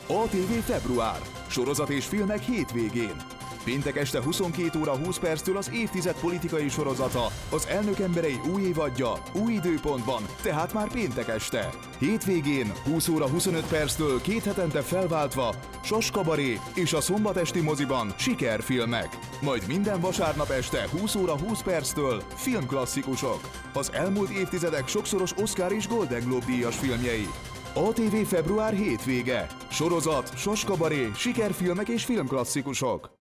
ATV február. Sorozat és filmek hétvégén. Péntek este 22 óra 20 perctől az évtized politikai sorozata, az Elnök emberei új évadja, új időpontban, tehát már péntek este. Hétvégén 20 óra 25 perctől 2 hetente felváltva Sas kabaré és a szombat esti moziban sikerfilmek. Majd minden vasárnap este 20 óra 20 perctől filmklasszikusok. Az elmúlt évtizedek sokszoros Oscar és Golden Globe díjas filmjei. ATV február hétvége. Sorozat, Sas kabaré, sikerfilmek és filmklasszikusok.